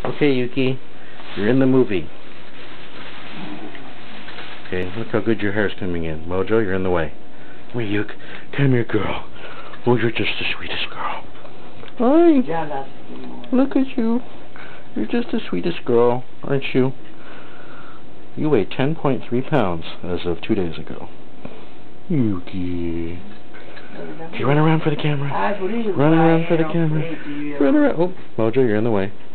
Okay, Yuki, you're in the movie. Okay, look how good your hair's coming in. Mojo, you're in the way. Come here, Yuki. Come here, girl. Oh, you're just the sweetest girl. Hi. Look at you. You're just the sweetest girl, aren't you? You weigh 10.3 pounds as of 2 days ago. Yuki. Okay, run around for the camera. Run around for the camera. Run around. Oh, Mojo, you're in the way.